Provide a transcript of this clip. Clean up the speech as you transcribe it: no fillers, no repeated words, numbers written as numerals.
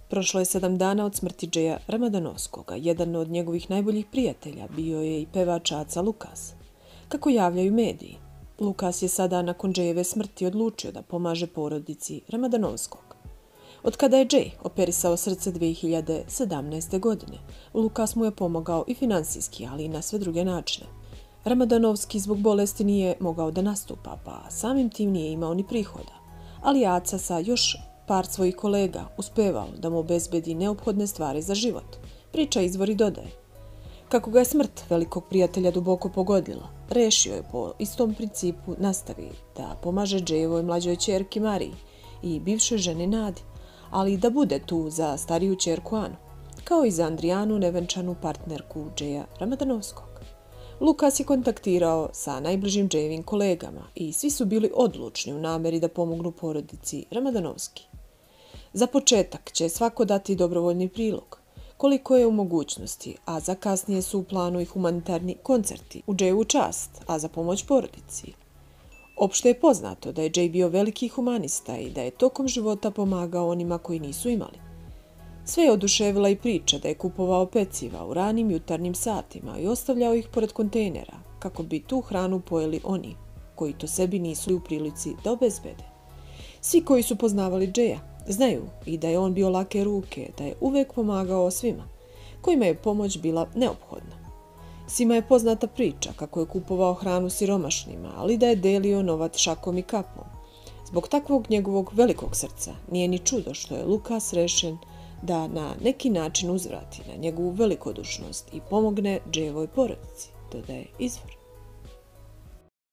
Prošlo je 7 dana od smrti Jaya Ramadanovskoga. Jedan od njegovih najboljih prijatelja bio je i pevač Aca Lukas. Kako javljaju mediji, Lukas je sada nakon Jayeve smrti odlučio da pomaže porodici Ramadanovskog. Od kada je Jay operisao srce 2017. godine, Lukas mu je pomogao i finansijski, ali i na sve druge načine. Ramadanovski zbog bolesti nije mogao da nastupa, pa samim tim nije imao ni prihoda, ali Aca sa još par svojih kolega uspevao da mu obezbedi neophodne stvari za život. Priča izvori dodaje. Kako ga je smrt velikog prijatelja duboko pogodila, rešio je po istom principu nastavi da pomaže Jayevoj mlađoj ćerki Mariji i bivšoj ženi Nadi, ali i da bude tu za stariju ćerku Anu, kao i za Andrijanu, nevenčanu partnerku Jaya Ramadanovskog. Lukas je kontaktirao sa najbližim Jayevim kolegama i svi su bili odlučni u nameri da pomognu porodici Ramadanovski. Za početak će svako dati dobrovoljni prilog, koliko je u mogućnosti, a za kasnije su u planu i humanitarni koncerti u Jayevu čast, a za pomoć porodici. Opšte je poznato da je Jay bio veliki humanista i da je tokom života pomagao onima koji nisu imali. Sve je oduševila i priča da je kupovao peciva u ranim jutarnjim satima i ostavljao ih pored kontejnera, kako bi tu hranu pojeli oni koji to sebi nisu u prilici da obezbede. Svi koji su poznavali Jaya znaju i da je on bio lake ruke, da je uvek pomagao svima, kojima je pomoć bila neophodna. Svima je poznata priča kako je kupovao hranu siromašnima, ali da je delio novac šakom i kapom. Zbog takvog njegovog velikog srca nije ni čudo što je Lukas rešen da na neki način uzvrati na njegovu velikodušnost i pomogne Jayevoj porodici, dodaje izvor.